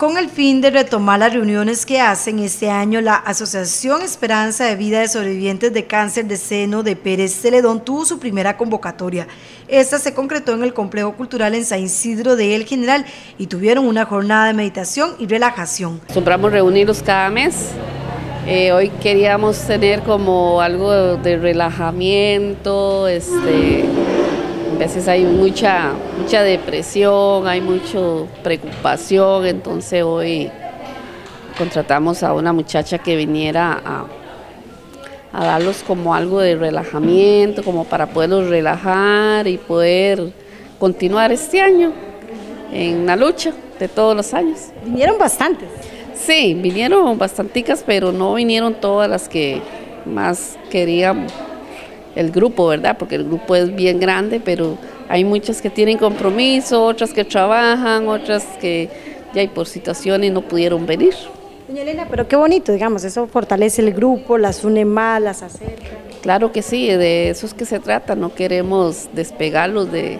Con el fin de retomar las reuniones que hacen este año, la Asociación Esperanza de Vida de Sobrevivientes de Cáncer de Seno de Pérez Celedón tuvo su primera convocatoria. Esta se concretó en el Complejo Cultural en San Isidro de El General y tuvieron una jornada de meditación y relajación. Acostumbramos reunirnos cada mes. Hoy queríamos tener como algo de relajamiento, a veces hay mucha depresión, hay mucha preocupación, entonces hoy contratamos a una muchacha que viniera a darlos como algo de relajamiento, como para poderlos relajar y poder continuar este año en la lucha de todos los años. ¿Vinieron bastantes? Sí, vinieron bastanticas, pero no vinieron todas las que más queríamos. El grupo, ¿verdad? Porque el grupo es bien grande, pero hay muchas que tienen compromiso, otras que trabajan, otras que ya por situaciones no pudieron venir. Doña Elena, pero qué bonito, digamos, eso fortalece el grupo, las une más, las acerca. Claro que sí, de eso es que se trata, no queremos despegarlos del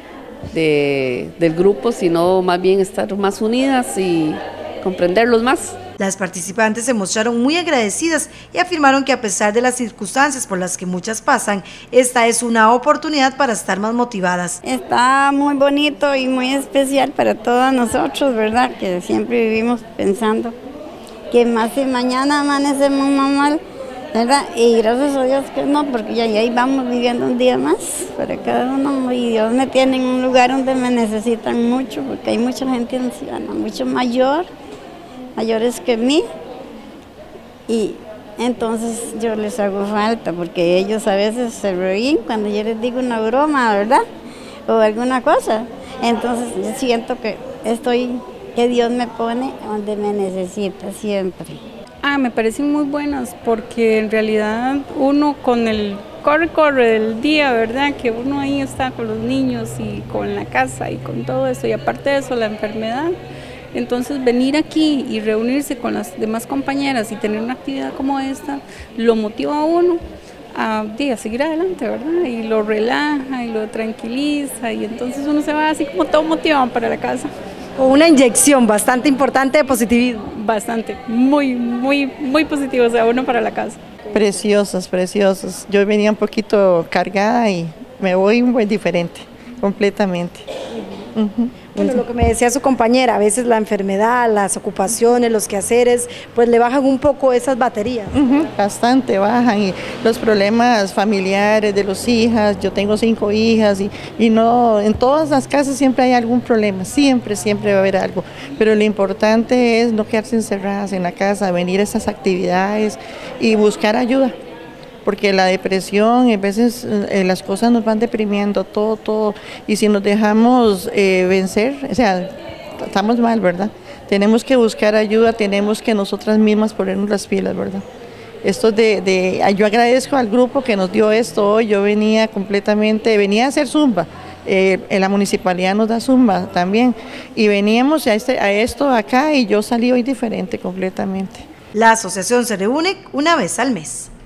grupo, sino más bien estar más unidas y comprenderlos más. Las participantes se mostraron muy agradecidas y afirmaron que a pesar de las circunstancias por las que muchas pasan, esta es una oportunidad para estar más motivadas. Está muy bonito y muy especial para todos nosotros, ¿verdad? Que siempre vivimos pensando que más si mañana amanecemos más mal, ¿verdad? Y gracias a Dios que no, porque ya ahí vamos viviendo un día más para cada uno y Dios me tiene en un lugar donde me necesitan mucho, porque hay mucha gente anciana, mucho mayores que mí, y entonces yo les hago falta porque ellos a veces se ríen cuando yo les digo una broma, ¿verdad? O alguna cosa. Entonces yo siento que Dios me pone donde me necesita siempre. Me parecen muy buenas porque en realidad uno con el corre del día, ¿verdad? Que uno ahí está con los niños y con la casa y con todo eso, y aparte de eso la enfermedad. Entonces venir aquí y reunirse con las demás compañeras y tener una actividad como esta, lo motiva a uno a seguir adelante, ¿verdad? Y lo relaja y lo tranquiliza y entonces uno se va así como todo motivado para la casa. Con una inyección bastante importante de positivismo. Bastante, muy positivo, o sea, uno para la casa. Preciosas, preciosas. Yo venía un poquito cargada y me voy muy diferente, completamente. Bueno, lo que me decía su compañera, a veces la enfermedad, las ocupaciones, los quehaceres, pues le bajan un poco esas baterías. Bastante bajan, y los problemas familiares de los hijas, yo tengo 5 hijas y no, en todas las casas siempre hay algún problema, siempre va a haber algo, pero lo importante es no quedarse encerradas en la casa, venir a estas actividades y buscar ayuda. Porque la depresión, a veces las cosas nos van deprimiendo, todo, y si nos dejamos vencer, o sea, estamos mal, ¿verdad? Tenemos que buscar ayuda, tenemos que nosotras mismas ponernos las pilas, ¿verdad? Yo agradezco al grupo que nos dio esto hoy, yo venía a hacer zumba, en la municipalidad nos da zumba también, y veníamos a esto acá y yo salí hoy diferente completamente. La asociación se reúne una vez al mes.